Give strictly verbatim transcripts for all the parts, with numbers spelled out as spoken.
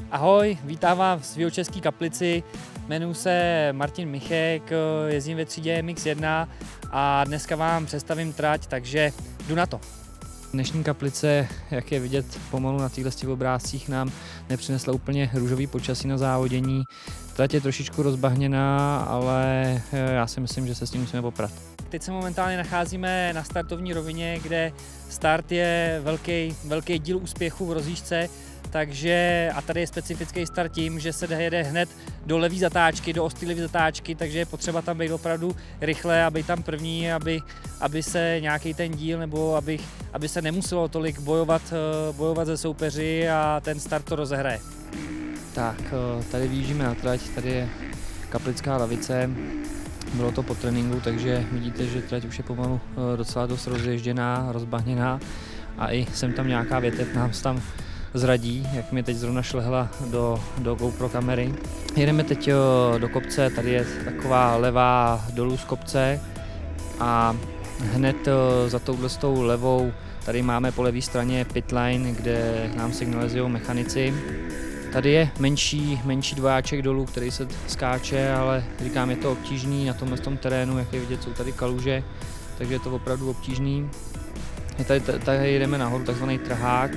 Ahoj, vítám vás v Jihočeské Kaplici. Jmenuji se Martin Michek, jezdím ve třídě M X jedna a dneska vám představím trať, takže jdu na to. Dnešní Kaplice, jak je vidět pomalu na těchto obrázcích, nám nepřinesla úplně růžový počasí na závodění. Trať je trošičku rozbahněná, ale já si myslím, že se s tím musíme poprat. Teď se momentálně nacházíme na startovní rovině, kde start je velký, velký díl úspěchu v rozjížďce. Takže, a tady je specifický start tím, že se jede hned do levý zatáčky, do ostrý levý zatáčky, takže je potřeba tam být opravdu rychle a být tam první, aby, aby se nějaký ten díl, nebo aby, aby se nemuselo tolik bojovat, bojovat ze soupeři a ten start to rozehraje. Tak, tady vyjíždíme na trať, tady je Kaplická lavice. Bylo to po tréninku, takže vidíte, že trať už je pomalu docela dost rozježděná, rozbahněná a i sem tam nějaká větev nám tam zradí, jak mi teď zrovna šlehla do, do GoPro kamery. Jedeme teď do kopce, tady je taková levá dolů z kopce a hned za touhle levou tady máme po levé straně pitline, kde nám signalizují mechanici. Tady je menší, menší dvojáček dolů, který se skáče, ale říkám, je to obtížný na tomhle tom terénu, jak je vidět, jsou tady kaluže, takže je to opravdu obtížný. Tady, tady jedeme nahoru, takzvaný trhák.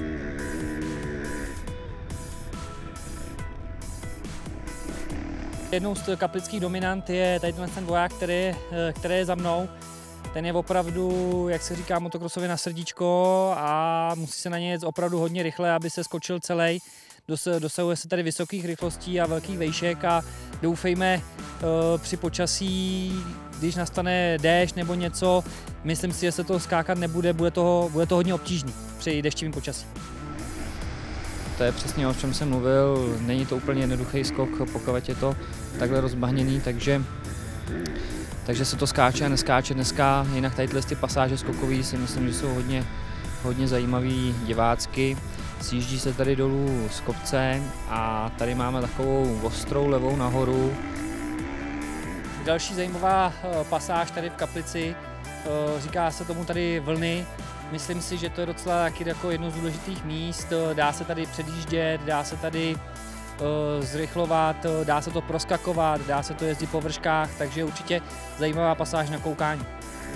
Jednou z kaplických dominant je tady ten voják, který, který je za mnou. Ten je opravdu, jak se říká, motokrosově na srdíčko a musí se na něj jet opravdu hodně rychle, aby se skočil celý. Dosahuje se tady vysokých rychlostí a velkých vejšek a doufejme při počasí, když nastane déšť nebo něco, myslím si, že se to skákat nebude, bude to, bude to hodně obtížný při deštivém počasí. To je přesně, o čem jsem mluvil, není to úplně jednoduchý skok, pokud je to takhle rozbahněný, takže, takže se to skáče a neskáče dneska, jinak tady ty pasáže skokový si myslím, že jsou hodně, hodně zajímavý divácky. Sjíždí se tady dolů z kopce a tady máme takovou ostrou levou nahoru. Další zajímavá pasáž tady v Kaplici, říká se tomu tady vlny. Myslím si, že to je docela taky jako jedno z důležitých míst, dá se tady předjíždět, dá se tady uh, zrychlovat, dá se to proskakovat, dá se to jezdit po vrškách, takže určitě zajímavá pasáž na koukání.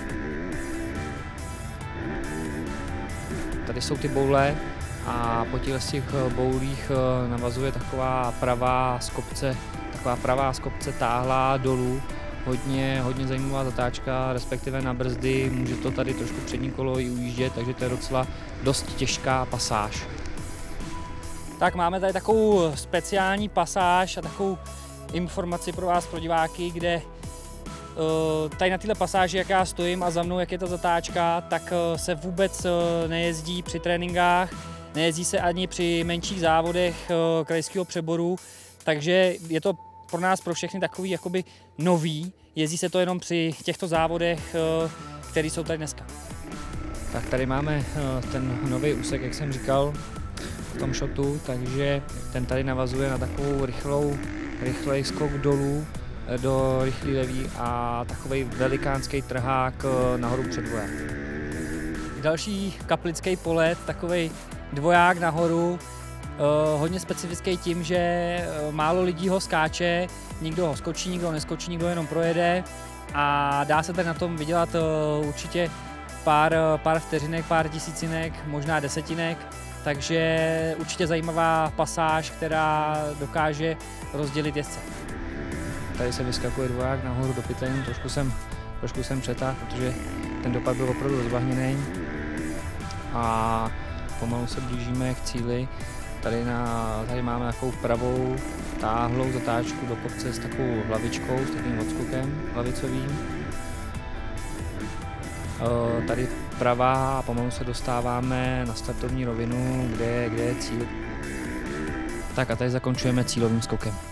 Tady jsou ty boule a po těch boulích navazuje taková pravá z kopce, taková pravá z kopce táhlá dolů. Hodně, hodně zajímavá zatáčka, respektive na brzdy, může to tady trošku přední kolo i ujíždět, takže to je docela dost těžká pasáž. Tak máme tady takovou speciální pasáž a takovou informaci pro vás, pro diváky, kde tady na této pasáži, jak já stojím a za mnou, jak je ta zatáčka, tak se vůbec nejezdí při tréninkách, nejezdí se ani při menších závodech krajského přeboru, takže je to pro nás, pro všechny takový jakoby nový, jezdí se to jenom při těchto závodech, které jsou tady dneska. Tak tady máme ten nový úsek, jak jsem říkal, v tom shotu, takže ten tady navazuje na takovou rychlou, rychlej skok dolů do rychlý levý a takový velikánský trhák nahoru před dvoják. Další kaplický polet, takový dvoják nahoru, Uh, hodně specifický tím, že uh, málo lidí ho skáče, nikdo ho skočí, nikdo ho neskočí, nikdo jenom projede a dá se tady na tom vydělat uh, určitě pár, uh, pár vteřinek, pár tisícinek, možná desetinek, takže určitě zajímavá pasáž, která dokáže rozdělit jezdce. Tady se vyskakuje dvoják nahoru do pitline, trošku jsem, trošku jsem přetáhl, protože ten dopad byl opravdu rozbahněný a pomalu se blížíme k cíli. Tady, na, tady máme takovou pravou táhlou zatáčku do kopce s takovou hlavičkou, s takovým odskokem hlavicovým. Tady pravá a pomalu se dostáváme na startovní rovinu, kde, kde je cíl. Tak a tady zakončujeme cílovým skokem.